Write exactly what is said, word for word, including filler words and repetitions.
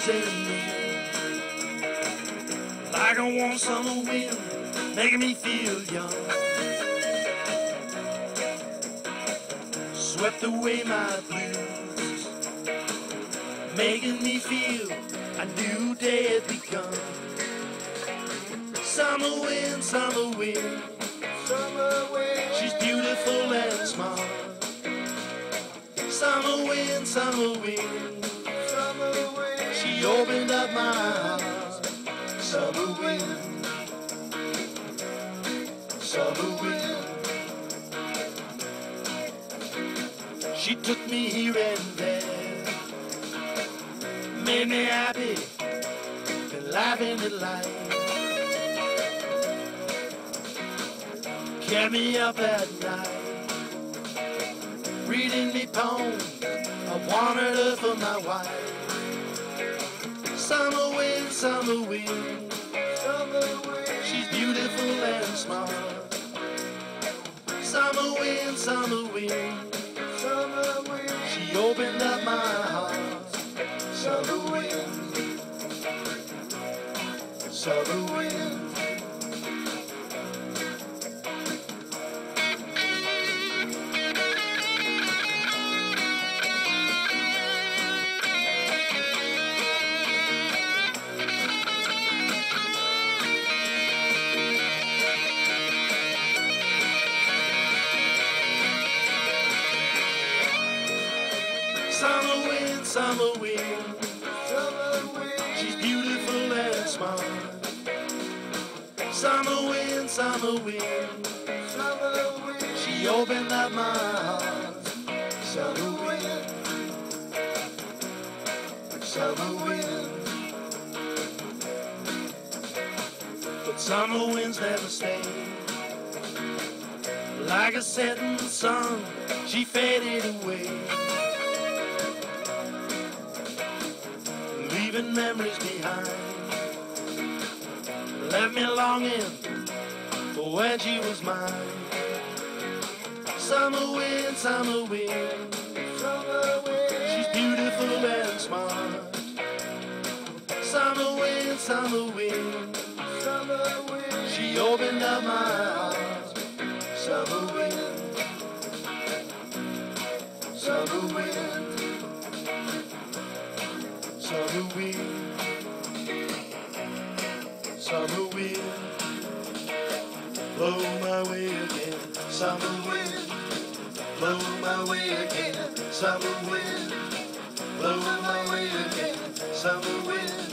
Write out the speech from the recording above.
is in me, like a warm summer wind, making me feel young. Swept away my blues, making me feel a new day had begun. Summer wind, summer wind, Summer wind, she's beautiful and smart. Summer wind, summer wind, summer wind, she opened up my heart. Summer wind, summer wind, she took me here and there, made me happy, been laughing at life. Kept me up at night, reading me poems. I wanted her for my wife. Summer wind, summer wind, summer wind, she's beautiful and smart. Summer wind, summer wind, summer wind, she opened up my heart. Summer wind, summer wind. Summer wind, summer wind, summer wind, she's beautiful and smart. Summer wind, summer wind, summer wind, she opened up my heart. Summer wind, summer wind, but summer winds never stay. Like a setting sun, she faded away, leaving memories behind. Left me longing for when she was mine. Summer wind, summer wind, summer wind, she's beautiful and smart. Summer wind, summer wind, summer wind, she opened up my heart. Summer wind, summer wind, summer wind, summer wind, blow my way again. Summer wind, blow my way again. Summer wind, blow my way again. Summer wind.